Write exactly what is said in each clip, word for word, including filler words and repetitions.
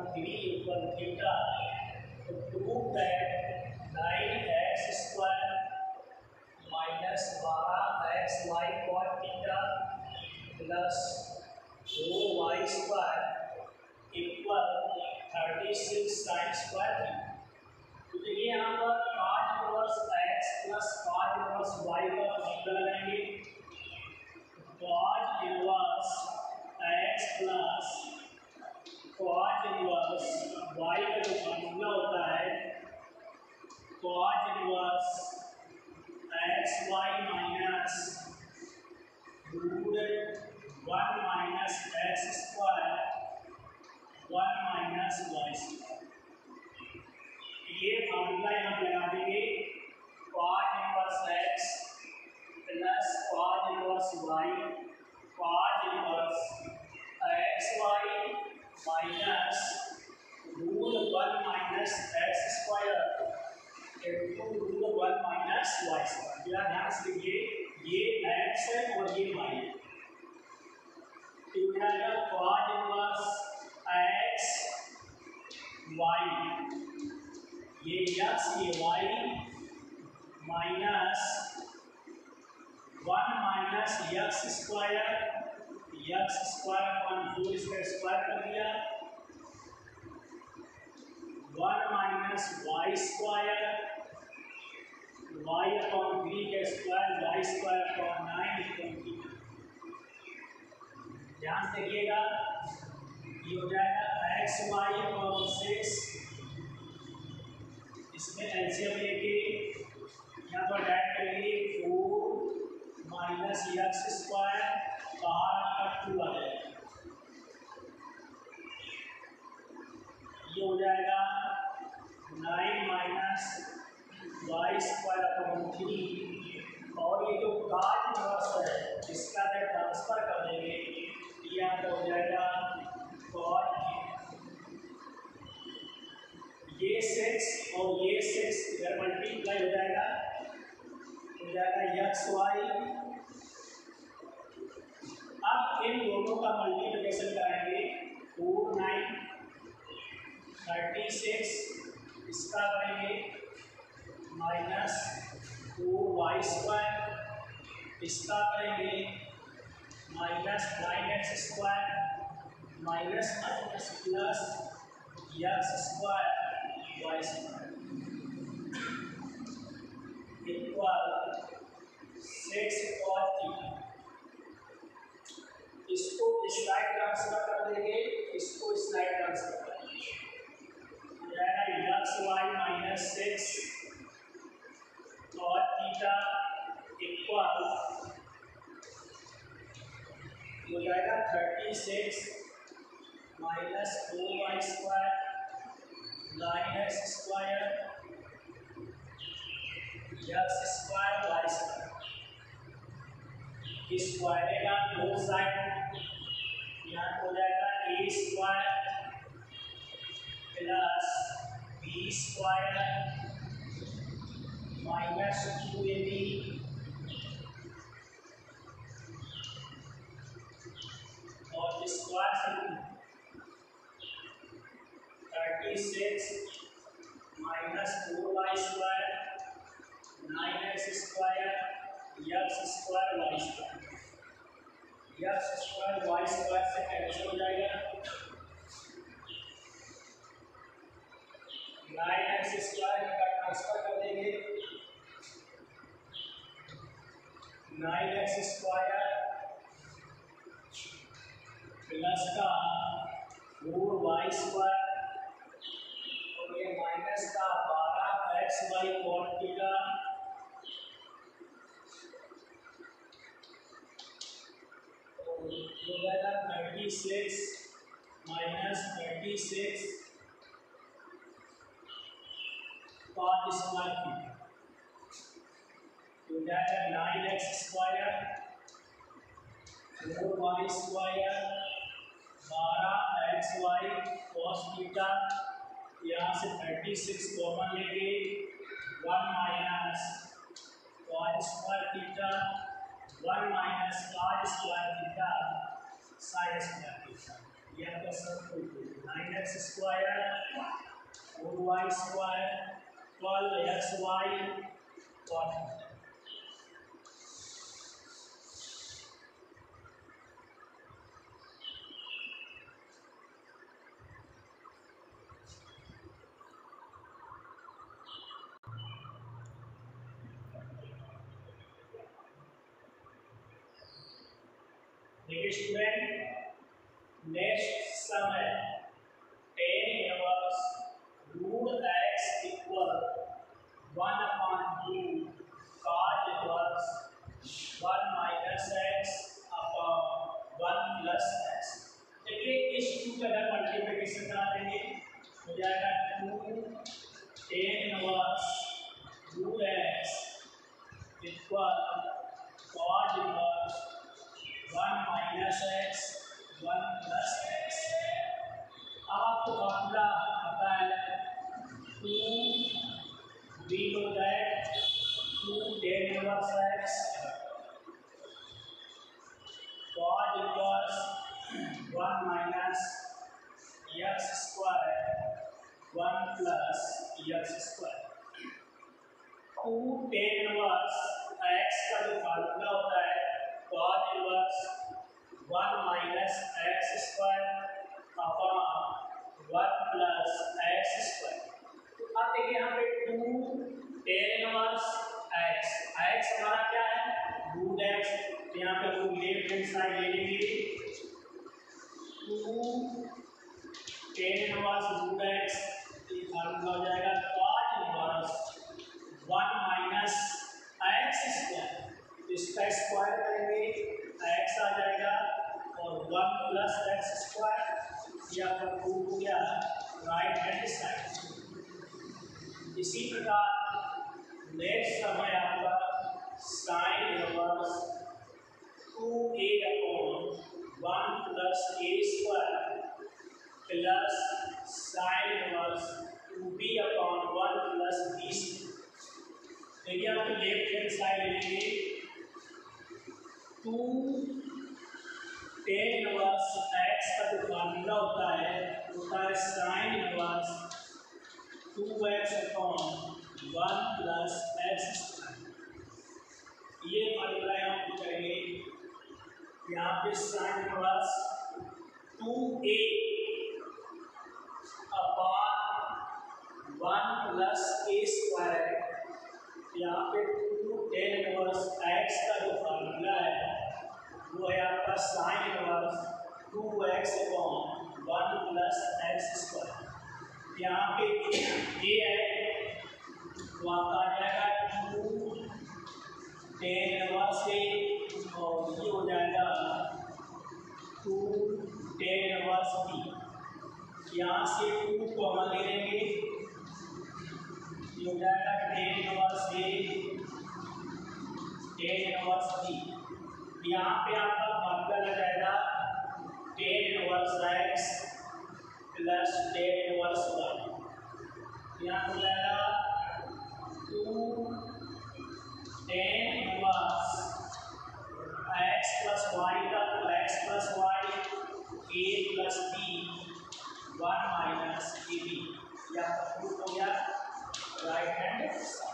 Three equal theta. तो prove that nine x square minus बारह x y cot theta plus four y square equal thirty six sine square theta. तो देखिए यहाँ पर cot inverse x plus cot inverse y का formula लगाएंगे। Cot inverse x plus cot inverse y का जो formula होता है cot inverse x y minus root one minus x square one minus y square. ये फॉर्मूला यहाँ पे लगा देंगे। Cot inverse x plus cot inverse y cot inverse x y minus root one minus x square into root one minus y square. या ध्यान से देखिए ये एक्स है और ये वाई है। तो हो जाएगा कॉट इनवर्स एक्स वाई, ये यक्स ये y minus one minus x square x square upon four इसका स्क्वायर कर दिया one minus y square y upon three का square y square upon nine equal. ध्यान से देखिएगा ये हो जाएगा एक्स वाई अपॉन सिक्स, इसमें एलसीएम लेके यहाँ पर ऐड करेंगे फोर माइनस एक्स स्क्वायर बाहर आपका टू आ जाएगा। ये हो जाएगा nine minus y square upon three और ये जो कॉट इनवर्स है इसका जब ट्रांसफर कर देंगे ये आपका हो जाएगा कॉट ये सिक्स और ये सिक्स इधर मल्टीप्लाई हो जाएगा हो जाएगा एक्स वाई। अब इन दोनों का मल्टीप्लिकेशन कराएंगे फोर नाइन थर्टी सिक्स इसका करेंगे माइनस फोर वाई स्क्वायर इसका करेंगे minus nine x square minus minus plus x square y square equal six cot theta. इसको स्लाइड ट्रांसफर कर देंगे इसको स्लाइड ट्रांसफर कर देंगे हो जाएगा x y minus six cot theta equal हो जाएगा thirty six minus four y square nine x square x square y square. Square का दो साइड यहाँ हो जाएगा a square plus b square minus two a b और square से thirty six minus four y square nine x square x square y square x square y square से cancel हो जाएगा नाइन एक्स स्क्वायर का transfer कर देंगे nine x square plus का four y square और ये माइनस का बारह एक्स वाई कॉट थीटा हो जाएगा thirty six minus thirty six cot square theta हो जाएगा nine x square four y square बारह एक्स वाई कॉस थीटा यहाँ से थर्टी सिक्स कॉमन लेंगे one minus cot square theta one minus cot square theta sine square theta. ये आपका सब nine x square four y square twelve x y one. देखिए student next sum है tan inverse root x equal one upon to cot inverse one minus x upon one plus x. देखिए इस to का अगर multiplication करा देंगे हो जाएगा two tan inverse root x equal cot inverse one minus x one plus x. अब आपको फॉर्मूला पता है to we know that two tan inverse x cot inverse one minus x square one plus x square. Two tan inverse x का जो formula होता है cot inverse one minus x square upon one plus x square. अब देखिए यहाँ पे two tan inverse x x हमारा क्या है रूट एक्स, तो यहाँ पे रूट लेफ्ट हैंड साइड ले लेंगे two tan inverse root x ये फॉर्मूला हो जाएगा cot inverse one minus x square. इसका स्क्वायर करेंगे एक्स आ जाएगा और वन प्लस एक्स स्क्वायर या आपका टू हो गया राइट हैंड साइड। इसी प्रकार नेक्स्ट समय आपका sine inverse two a upon one plus a square plus sine inverse two b upon one plus b square. देखिए आप लेफ्ट हैंड साइड लेंगे टू टेन इनवर्स एक्स का जो फॉर्मूला होता है होता है sine inverse two x upon one plus x square. ये फॉर्मूला यहाँ पे करेंगे यहाँ पे sine inverse two a upon one plus a square. यहाँ पे टू टेन इनवर्स एक्स का जो फॉर्मूला है वो है आपका sine inverse two x upon one plus x square. यहाँ पे ए है तो आपका आ जाएगा टू टेन इनवर्स ए और ये हो जाएगा टू टेन इनवर्स बी। यहाँ से टू कॉमन ले लेंगे ये हो जाएगा tan inverse a tan inverse b. यहाँ पे आपका फॉर्मूला लग जाएगा tan inverse x plus tan inverse y. यहाँ हो जाएगा two tan inverse x plus y का तो x plus y a plus b one minus a b. यह प्रूफ हो गया राइट हैंड साइड।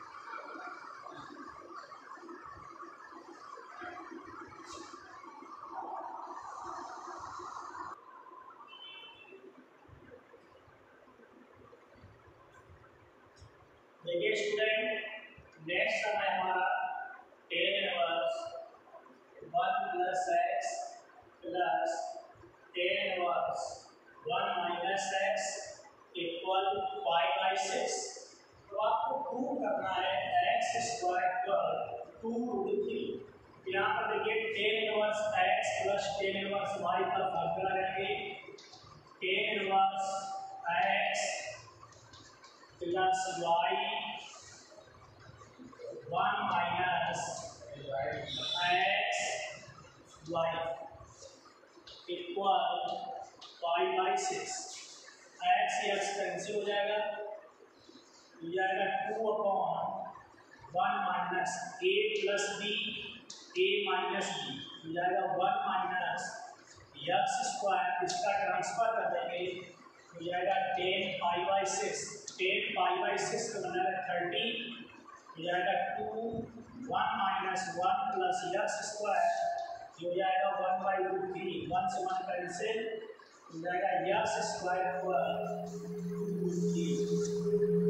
देखिए स्टूडेंट नेक्स्ट समय हमारा tan inverse one plus x plus tan inverse one minus x equal five by six. तो आपको prove करना है एक्स स्क्वायर पर टू रूट थ्री। यहाँ पर देखिए tan inverse x plus tan inverse y का फॉर्मूला रहेंगे tan inverse x plus y one minus x y equal five by six. X x cancel हो जाएगा हो जाएगा two upon one minus a plus b a minus b हो जाएगा one minus x square इसका transfer कर देंगे हो जाएगा tan pi by six, tan pi by six का बना है थर्टी, हो जाएगा two one minus one plus x square हो जाएगा one by root three, one से वन कैंसिल हो जाएगा यक्स स्क्वायर पर